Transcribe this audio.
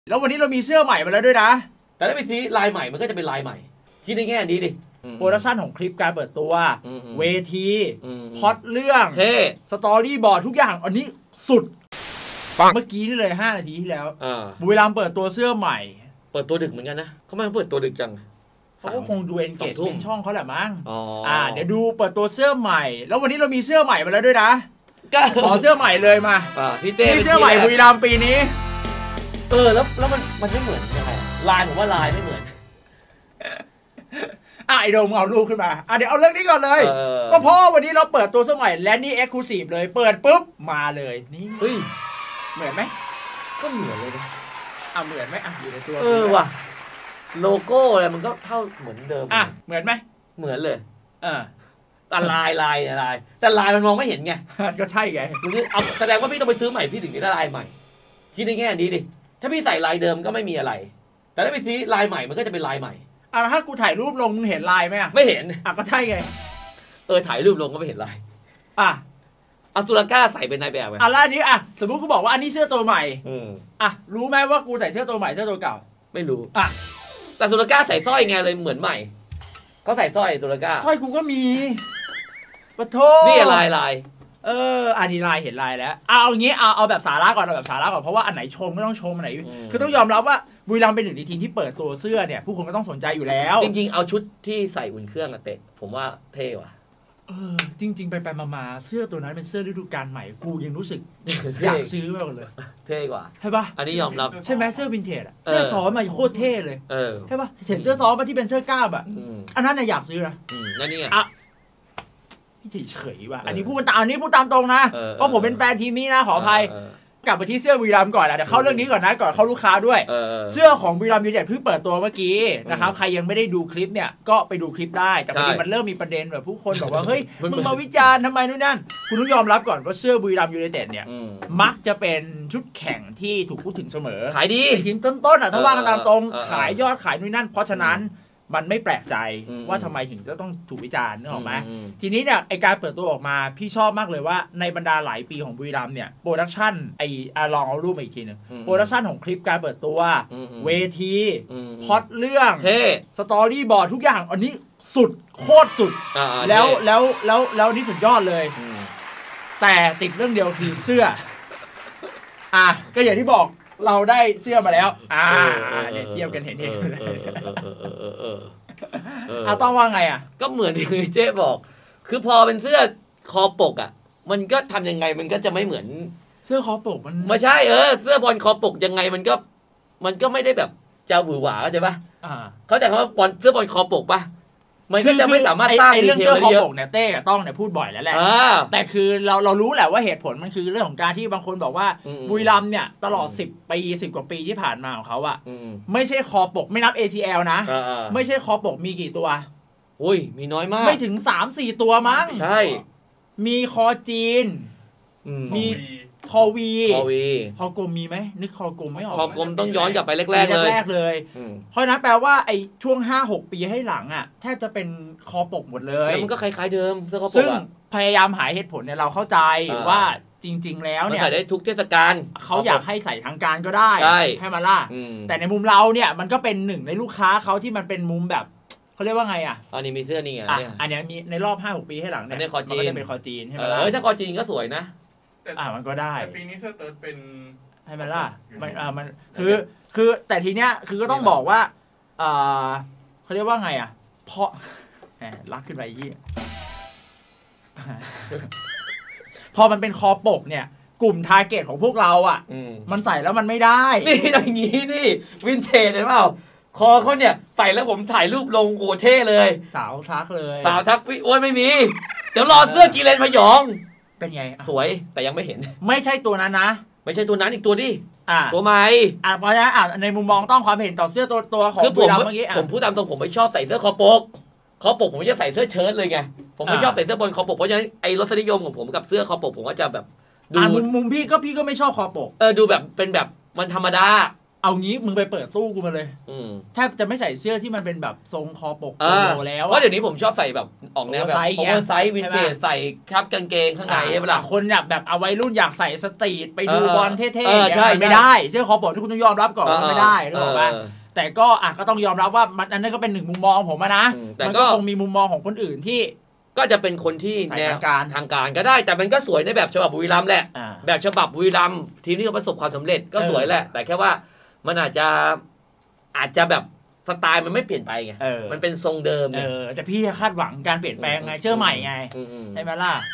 แล้ววันนี้เรามีเสื้อใหม่มาแล้วด้วยนะแต่ถ้าไปซื้อลายใหม่มันก็จะเป็นลายใหม่คิดในแง่นี้ดิโปรดักชั่นของคลิปการเปิดตัวเวทีพล็อตเรื่องสตอรี่บอร์ดทุกอย่างอันนี้สุดเมื่อกี้นี่เลย5 นาทีที่แล้วบุรีรัมย์เปิดตัวเสื้อใหม่เปิดตัวดึกเหมือนกันนะเขาไม่เปิดตัวดึกจังเขาก็คงดูเอนเกจเป็นช่องเขาแหละมั้งเดี๋ยวดูเปิดตัวเสื้อใหม่แล้ววันนี้เรามีเสื้อใหม่มาแล้วด้วยนะขอเสื้อใหม่เลยมาพี่เต้เสื้อใหม่บุรีรัมย์ปีนี้แล้วมันไม่เหมือนยังไงลายผมว่าลายไม่เหมือนไอโดมเอารูปขึ้นมาเดี๋ยวเอาเรื่องนี้ก่อนเลยก็เพราะวันนี้เราเปิดตัวเสื้อใหม่และนี่เอ็กซ์คลูซีฟเลยเปิดปุ๊บมาเลยนี่เหมือนไหมก็เหมือนเลยนะเหมือนไหมอยู่ในตัวว่ะโลโก้อะไรมันก็เท่าเหมือนเดิมเหมือนไหมเหมือนเลยแต่ลายแต่ลายมันมองไม่เห็นไงก็ใช่ไงเอาแสดงว่าพี่ต้องไปซื้อใหม่พี่ถึงจะได้ลายใหม่คิดในแง่นี้ดิถ้าพี่ใส่ลายเดิมก็ไม่มีอะไรแต่ถ้าไปซื้อลายใหม่มันก็จะเป็นลายใหม่ถ้ากูถ่ายรูปลงมึงเห็นลายไหมไม่เห็นก็ใช่ไงถ่ายรูปลงก็ไม่เห็นลายสุรก้าใส่เป็นนายแบบไงแล้วอันนี้สมมติกูบอกว่าอันนี้เสื้อตัวใหม่รู้ไหมว่ากูใส่เสื้อตัวใหม่เสื้อตัวเก่าไม่รู้แต่สุรก้าใส่สร้อยไงเลยเหมือนใหม่เขาใส่สร้อยสุรก้าสร้อยกูก็มีปะโถนี่ลายอันนี้ลายเห็นลายแล้วเอาอย่างงี้เอาแบบสาระก่อนเพราะว่าอันไหนชมไม่ต้องชมอันไหนคือต้องยอมรับว่าบุรีรัมย์เป็นหนึ่งในทีมที่เปิดตัวเสื้อเนี่ยผู้คนก็ต้องสนใจอยู่แล้วจริงๆเอาชุดที่ใส่อุ่นเครื่องเตะผมว่าเท่ว่ะจริงๆไปมาเสื้อตัวนั้นเป็นเสื้อฤดูกาลใหม่กูยังรู้สึกอยากซื้อมากเลยเท่กว่าใช่ปะอันนี้ยอมรับใช่ไหมเสื้อวินเทจเสื้อซ้อมมาโคตรเท่เลยใช่ปะเห็นเสื้อซ้อมมาที่เป็นเสื้อกล้ามอันนั้นน่ะอยากซื้อนะนั่นนี่ไงพี่เฉยว่ะอันนี้พูดตามตรงนะเพราะผมเป็นแฟนทีมนี้นะขออภัยกลับมาที่เสื้อบุรีรัมย์ก่อนเดี๋ยวเข้าเรื่องนี้ก่อนนะก่อนเข้าลูกค้าด้วยเสื้อของบุรีรัมย์ยูไนเต็ดเพิ่งเปิดตัวเมื่อกี้นะครับใครยังไม่ได้ดูคลิปเนี่ยก็ไปดูคลิปได้แต่พอดีมันเริ่มมีประเด็นแบบผู้คนบอกว่าเฮ้ยมึงมาวิจารณ์ทำไมนู่นนั่นคุณต้องยอมรับก่อนว่าเสื้อบุรีรัมย์ยูไนเต็ดเนี่ยมักจะเป็นชุดแข่งที่ถูกพูดถึงเสมอขายดีทีมต้นๆถ้าว่ากันตามตรงขายยอดขายนู่นนั่นเพราะฉะนั้นมันไม่แปลกใจว่าทำไมถึงจะต้องถูกวิจารณ์นึกออกไหมทีนี้เนี่ยไอการเปิดตัวออกมาพี่ชอบมากเลยว่าในบรรดาหลายปีของบุรีรัมย์เนี่ยโปรดักชั่นลองเอารูปมาอีกทีนึงโปรดักชั่นของคลิปการเปิดตัวเวทีพล็อตเรื่องสตอรี่บอร์ดทุกอย่างอันนี้สุดโคตรสุดแล้วนี่สุดยอดเลยแต่ติดเรื่องเดียวคือเสื้อก็อย่างที่บอกเราได้เสื้อมาแล้วเนี่ยเทียบกันเห็นต้องว่าไงก็เหมือนที่เจ๊บอกคือพอเป็นเสื้อคอปกมันก็ทำยังไงมันก็จะไม่เหมือนเสื้อคอปกมันไม่ใช่เสื้อบอลคอปกยังไงมันก็ไม่ได้แบบจะหวือหวาเข้าใจปะเขาแต่คำว่าเสื้อบอลคอปกปะมันก็จะไม่สามารถสร้างเรื่องเสื้อคอปกเนี่ยเต้กับต้องเนี่ยพูดบ่อยแล้วแหละแต่คือเรารู้แหละว่าเหตุผลมันคือเรื่องของการที่บางคนบอกว่าบุรีรัมย์เนี่ยตลอด10 กว่าปีที่ผ่านมาของเขาไม่ใช่คอปกไม่นับ ACL นะไม่ใช่คอปกมีกี่ตัวอุ้ยมีน้อยมากไม่ถึง 3-4 ตัวมั้งใช่มีคอจีนมีคอวีคอกลมมีไหมนึกคอกลมไม่ออกคอกลมต้องย้อนกลับไปแรกเลยเพราะนั้นแปลว่าไอ้ช่วง 5-6 ปีให้หลังแทบจะเป็นคอปกหมดเลยมันก็คล้ายๆเดิมเสื้อคอปกซึ่งพยายามหาเหตุผลเนี่ยเราเข้าใจว่าจริงๆแล้วเนี่ยใส่ได้ทุกเทศกาลเขาอยากให้ใส่ทางการก็ได้ให้มาล่ะแต่ในมุมเราเนี่ยมันก็เป็นหนึ่งในลูกค้าเขาที่มันเป็นมุมแบบเขาเรียกว่าไงอันนี้มีเสื้อนี่ไงอันนี้มีในรอบ 5-6 ปีให้หลังเนี่ยมันก็จะเป็นคอจีนใช่ไหมล่ะถ้าคอจีนก็สวยนะมันก็ได้แต่ปีนี้เสื้อเติร์ดเป็นให้มันล่ะมันคือแต่ทีเนี้ยคือก็ต้องบอกว่าเขาเรียกว่าไงเพราะรักขึ้นไปยี่พอมันเป็นคอปกเนี่ยกลุ่มทาร์เก็ตของพวกเรามันใส่แล้วมันไม่ได้นี่อย่างนี้นี่วินเทจเห็นเปล่าคอเขาเนี่ยใส่แล้วผมถ่ายรูปลงโอเท่เลยสาวทักเลยสาวทักพี่โอ้ยไม่มีเดี๋ยวรอเสื้อกีเลนพยองเป็นไงสวยแต่ยังไม่เห็นไม่ใช่ตัวนั้นนะไม่ใช่ตัวนั้นอีกตัวดิตัวใหม่เพราะฉะนั้นในมุมมองต้องความเห็นต่อเสื้อตัวของบุรีรัมย์เมื่อกี้ผมพูดตามตรงผมไม่ชอบใส่เสื้อคอปกผมจะใส่เสื้อเชิ้ตเลยไงผมไม่ชอบใส่เสื้อบอลคอปกเพราะฉะนั้นไอ้รสนิยมของผมกับเสื้อคอปกผมก็จะแบบดูมุมพี่ก็ไม่ชอบคอปกดูแบบเป็นแบบมันธรรมดาเอางี้มึงไปเปิดตู้กูมาเลยแทบจะไม่ใส่เสื้อที่มันเป็นแบบทรงคอปกโปโลแล้วเพราะเดี๋ยวนี้ผมชอบใส่แบบออกแนวแบบโอเวอร์ไซส์วินเทจใส่ครับกางเกงข้างในเวลาคนอยากแบบเอาไว้รุ่นอยากใส่สตรีทไปดูบอลเท่ๆใช่ไม่ได้เสื้อคอปกที่คุณต้องยอมรับก่อนว่าไม่ได้หรือเปล่าแต่ก็ก็ต้องยอมรับว่ามันอันนั้นก็เป็นหนึ่งมุมมองผมนะมันก็คงมีมุมมองของคนอื่นที่ก็จะเป็นคนที่แนวทางการก็ได้แต่มันก็สวยในแบบฉบับบุรีรัมย์แหละแบบฉบับบุรีรัมย์ทีมที่เขาประสบความสำเร็จก็สวยแหละแต่แค่ว่ามันอาจจะแบบสไตล์มันไม่เปลี่ยนไปไงมันเป็นทรงเดิมแต่พี่คาดหวังการเปลี่ยนแปลงไงเชื่อใหม่ไงใช่ไหมล่ะ